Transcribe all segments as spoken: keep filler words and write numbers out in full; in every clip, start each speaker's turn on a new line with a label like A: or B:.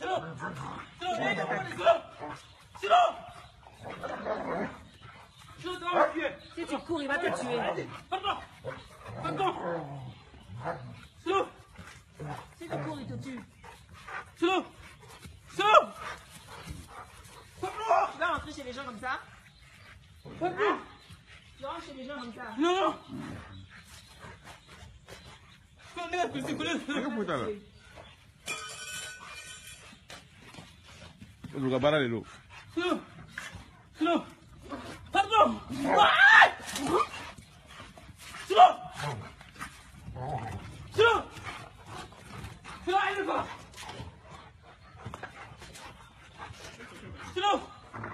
A: Si tu cours, il va te tuer.
B: Pardon. Pardon. Slow.
A: Si tu cours, il te tue.
B: Slow. Slow. Pardon.
A: Tu vas rentrer chez les gens comme ça?
B: Pardon.
A: Tu rentres chez les gens comme ça?
B: Non, non. Connais, c'est quoi?
C: Lu bara le lo.
B: Slow. Slow. Pardon. Slow. Slow. Slow, allez pas. Slow.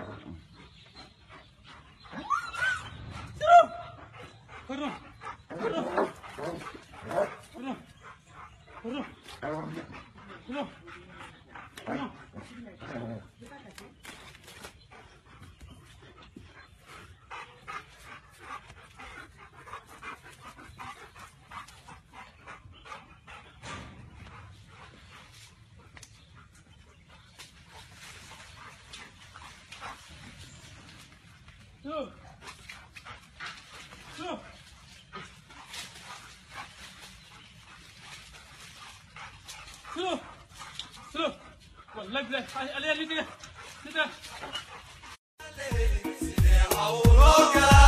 B: Slow. Pardon. Pardon. Pardon. Pardon. Pardon. Pardon. Slow. Slow. Slow. Slow. Bon, lève, lève. Allez, allez, allez, allez. C'est là.